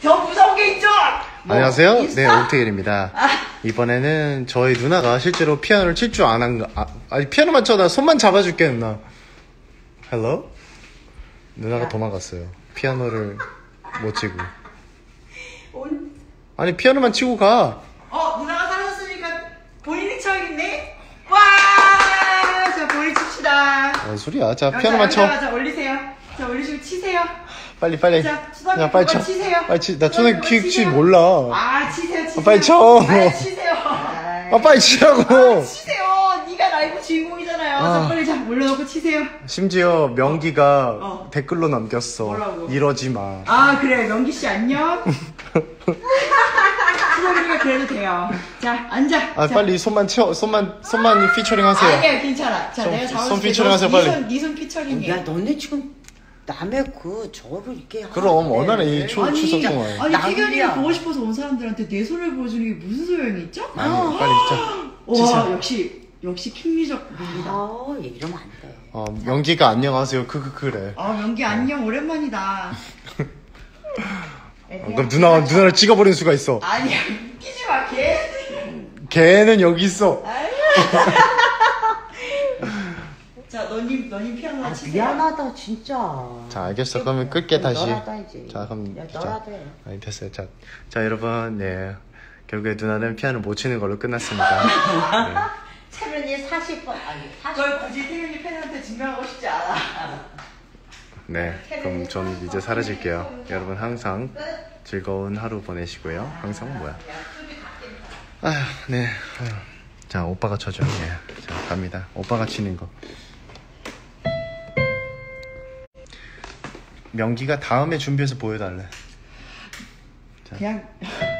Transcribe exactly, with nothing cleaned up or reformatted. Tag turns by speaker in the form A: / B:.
A: 더 무서운 게 있죠? 뭐,
B: 안녕하세요.
A: 인스타?
B: 네, 옥택일입니다.
A: 아.
B: 이번에는 저희 누나가 실제로 피아노를 칠 줄 안 한 거, 아, 아니, 피아노만 쳐. 나 손만 잡아줄게, 누나. 헬로? 누나가 도망갔어요. 피아노를 못 치고.
A: 온...
B: 아니, 피아노만 치고 가.
A: 어, 누나가 사라졌으니까 본인이 쳐야겠네? 와! 자, 본인 칩시다.
B: 뭔 소리야. 자,
A: 자,
B: 피아노만
A: 자,
B: 쳐.
A: 자, 자, 올리세요. 자, 올리시고 치세요.
B: 빨리, 빨리.
A: 자, 초등학교
B: 야, 빨리
A: 그거
B: 쳐.
A: 치세요.
B: 빨리 치. 나
A: 초등학교
B: 초등학교
A: 그거
B: 키, 치
A: 치세요.
B: 몰라.
A: 아, 치세요, 치세요.
B: 아, 빨리 쳐.
A: 아, 치세요.
B: 아, 빨리 치라고.
A: 아, 치세요. 네가 라이브 주인공이잖아요.
B: 아.
A: 자, 빨리 자, 올려놓고 치세요.
B: 심지어 명기가
A: 어.
B: 댓글로 남겼어.
A: 뭐라고?
B: 이러지 마.
A: 아, 그래. 명기 씨 안녕. 수정이가 그래도 돼요. 자, 앉아.
B: 아,
A: 자.
B: 빨리 손만 쳐. 손만, 손만 피처링 하세요.
A: 아니야, 괜찮아. 자,
B: 손-
A: 내가 잡아줄게.
B: 손 피처링 하세요, 빨리.
A: 니손, 니손 피처링이야.
C: 야, 너네 지금 남의 그 저를 이렇게
B: 그럼
C: 하는데
B: 얼마나 이 초,
A: 아니,
B: 추석 동안.
A: 아니,
C: 낭비야.
A: 태견이가 보고 싶어서 온 사람들한테 내 손을 보여주는 게 무슨 소용이 있죠?
B: 아니, 빨리 자.
A: 와,
B: 치세요.
A: 역시, 역시 킹리적 분이다.
C: 아, 이러면 안 돼.
B: 어, 명기가 안녕하세요. 크크 그래.
A: 아, 명기 안녕. 오랜만이다.
B: 어, 그럼 누나 누나를 찍어버릴 수가 있어.
A: 아니야, 웃기지 마, 걔.
B: 걔는 여기 있어.
A: 자, 너님, 너님 피아노
C: 아,
A: 치세요.
C: 미안하다, 진짜.
B: 자, 알겠어. 그러면 끌게 다시.
C: 너라도 해야지.
B: 자, 그럼
C: 야,
B: 자,
C: 너라도 해.
B: 아니 됐어요. 자, 자 여러분, 네. 결국에 누나는 피아노 못 치는 걸로 끝났습니다. 네.
C: 차라리 사십 번, 아니, 사십
A: 그걸
C: 번.
A: 굳이 태균이 팬한테 증명하고 싶지 않아.
B: 네, 그럼 저는 이제 사라질게요. 여러분 항상 즐거운 하루 보내시고요. 항상 뭐야? 아휴, 네. 아휴. 자, 오빠가 쳐줘. 네. 자, 갑니다. 오빠가 치는 거. 명기가 다음에 준비해서 보여달래.
A: 그냥.